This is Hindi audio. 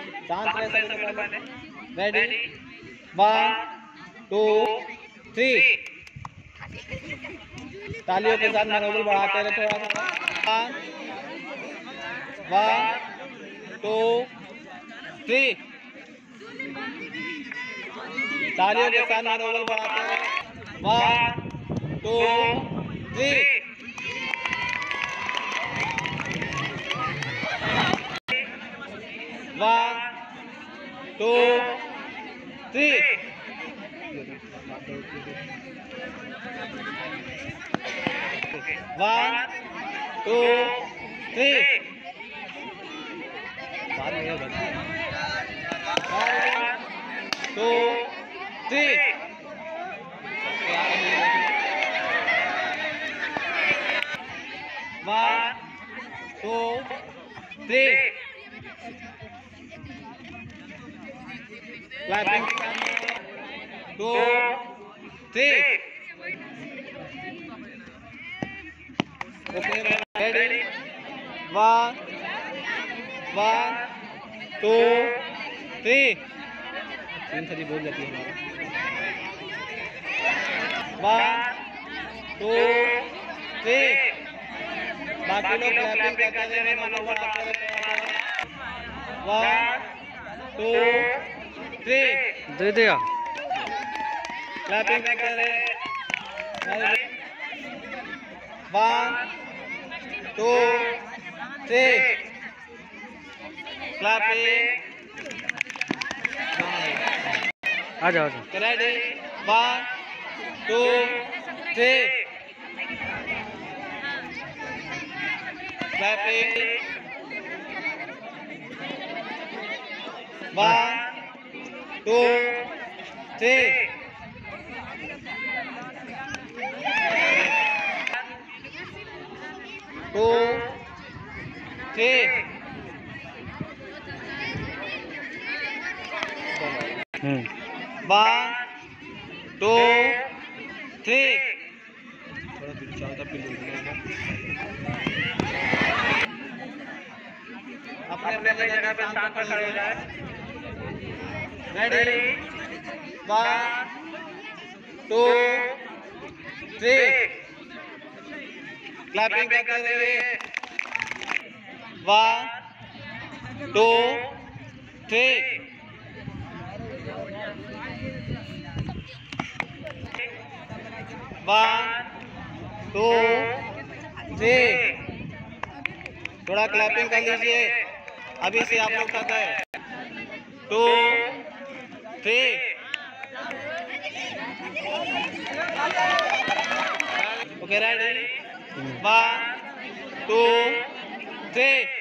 शांत रहे सबसे पहले। रेडी 1 2 3। तालियों के साथ मनोबल बढ़ाते रहे थोड़ा सा। 1 2 3। तालियों के साथ मनोबल बढ़ाते रहे। 1 2 3। 1 2 3। 1 2 3। 1 2 3। 1 2 3। Clapping 2 3। Okay, ready 1 1 2 3। तीन सदी बोल जाती है हमारा। 1 2 3। बाकी लोग क्लैपिंग करते रहे, मनोबल बढ़ाते रहे। 1 2 3। दे दिया। क्लैपिंग करते रहे। 1 2 3। क्लैपिंग। आ जाओ। रेडी 1 2 3। क्लैपिंग 1 2 3। 2 3। 1 2 3। अपने अपने जगह पे शांत खड़े हो जाए। रेडी 1 2 3। क्लैपिंग करते हुए 1 2 3। 1 2 3। थोड़ा क्लैपिंग कर लीजिए, अभी से आप लोग तक है। 2 3। Okay ready 1 2 3।